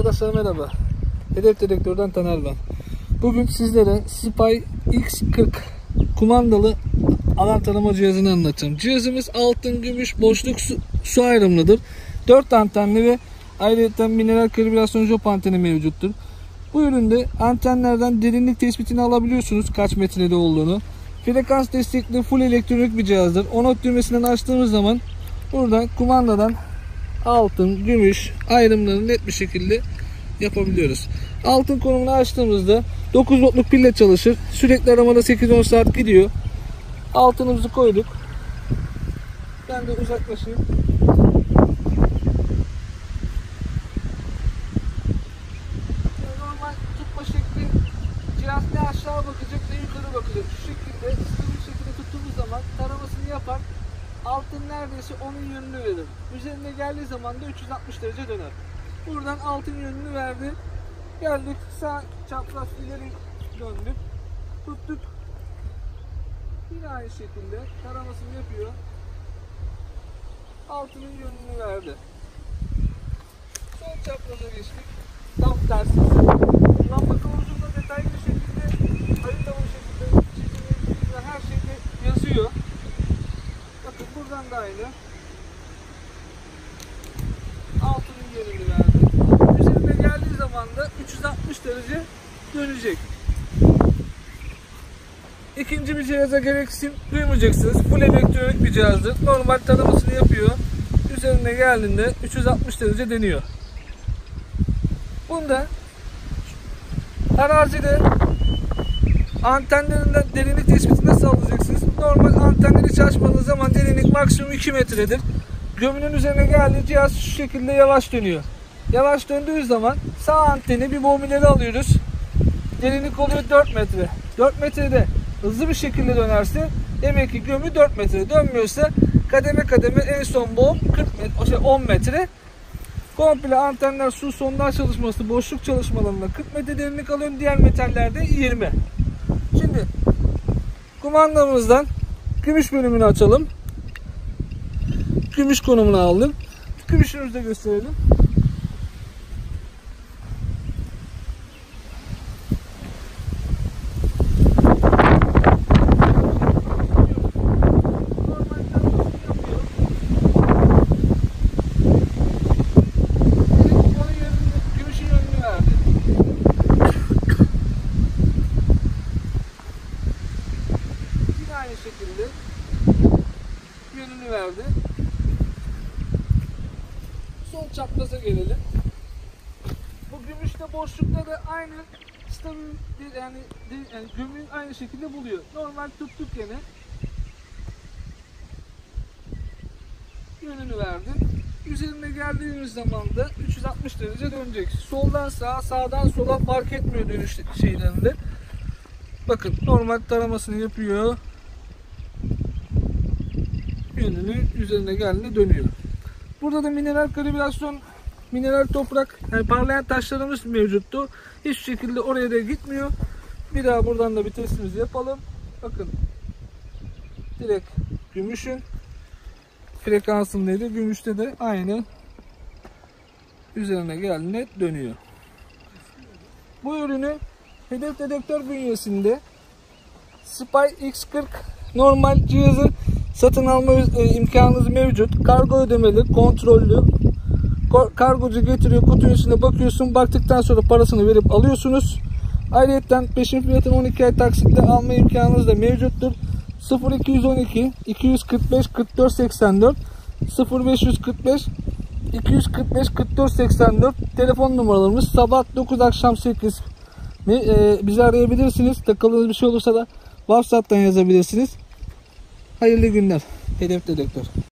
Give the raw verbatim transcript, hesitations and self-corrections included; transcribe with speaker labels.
Speaker 1: Arkadaşlar merhaba. Hedef Dedektör'den Taner ben. Bugün sizlere Spy X kırk kumandalı alan tarama cihazını anlatacağım. Cihazımız altın, gümüş, boşluk su, su ayrımlıdır. dört antenli ve ayrıca mineral kalibrasyon job anteni mevcuttur. Bu üründe antenlerden derinlik tespitini alabiliyorsunuz, kaç metrede olduğunu. Frekans destekli full elektronik bir cihazdır. On düğmesinden açtığımız zaman buradan kumandadan altın, gümüş ayrımlarını net bir şekilde yapabiliyoruz. Altın konumunu açtığımızda dokuz voltluk pille çalışır. Sürekli aramada sekiz on saat gidiyor. Altınımızı koyduk. Ben de uzaklaşayım. Normal tutma şekli, cihaz ne aşağı bakacak ne yukarı bakacak. Şu şekilde sıkı bir şekilde tuttuğumuz zaman taramasını yapar. Altın neredeyse onun yönünü verir. Üzerine geldiği zaman da üç yüz altmış derece döner. Buradan altın yönünü verdi. Geldik sağ çapraz ileri döndük. Tuttuk. Yine aynı şekilde taramasını yapıyor. Altının yönünü verdi. Sol çapraza geçtik. Tam tersi. Lamba kılavuzunda detaylı bir şekilde, haritalı şekilde çizimleri her şeyde yazıyor. Bakın buradan da aynı. Altının yönünü verdi. Üzerine geldiği zaman da üç yüz altmış derece dönecek. İkinci bir cihaza gereksinim duymayacaksınız. Full elektronik bir cihazdır. Normal taramasını yapıyor. Üzerine geldiğinde üç yüz altmış derece dönüyor. Bunda arazide antenlerinden derinlik tespitini nasıl alacaksınız? Normal antenleri hiç açmadığınız zaman derinlik maksimum iki metredir. Gömünün üzerine geldiği cihaz şu şekilde yavaş dönüyor. Yavaş döndüğü zaman sağ anteni bir boğum ileri alıyoruz. Derinlik oluyor dört metre. dört metrede hızlı bir şekilde dönerse demek ki gömü dört metre. Dönmüyorsa kademe kademe en son boğum kırk metre, şey on metre. Komple antenler su sondaj çalışması, boşluk çalışmalarında kırk metre derinlik alıyor. Diğer metallerde yirmi. Şimdi kumandamızdan gümüş bölümünü açalım. Gümüş konumunu aldım. Gümüşümüzü de gösterelim. Aynı şekilde yönünü verdi. Sol çapraza gelelim. Bu gümüşte boşlukta da aynı stabil bir yani, yani gömüğün aynı şekilde buluyor. Normal tuttuk yine. Yönünü verdi. Üzerine geldiğimiz zaman da üç yüz altmış derece dönecek. Soldan sağa, sağdan sola fark etmiyor dönüş şeylerinde. Bakın normal taramasını yapıyor. Yönünü üzerine geldiğinde dönüyor. Burada da mineral kalibrasyon, mineral toprak, yani parlayan taşlarımız mevcuttu. Hiçbir şekilde oraya da gitmiyor. Bir daha buradan da bir testimizi yapalım. Bakın direkt gümüşün frekansındaydı. Gümüşte de aynı üzerine geldiğinde dönüyor. Bu ürünü Hedef Dedektör bünyesinde Spy X kırk normal cihazı satın alma imkanınız mevcut. Kargo ödemeli, kontrollü. Kargocu getiriyor, kutunun içine bakıyorsun. Baktıktan sonra parasını verip alıyorsunuz. Ayrıca peşin fiyatını on iki ay taksitle alma imkanınız da mevcuttur. sıfır iki yüz on iki iki yüz kırk beş kırk dört seksen dört sıfır beş yüz kırk beş iki yüz kırk beş kırk dört seksen dört telefon numaralarımız. Sabah dokuz akşam sekiz bizi arayabilirsiniz. Takıldığınız bir şey olursa da WhatsApp'tan yazabilirsiniz. Hayırlı günler. Hedef Dedektör.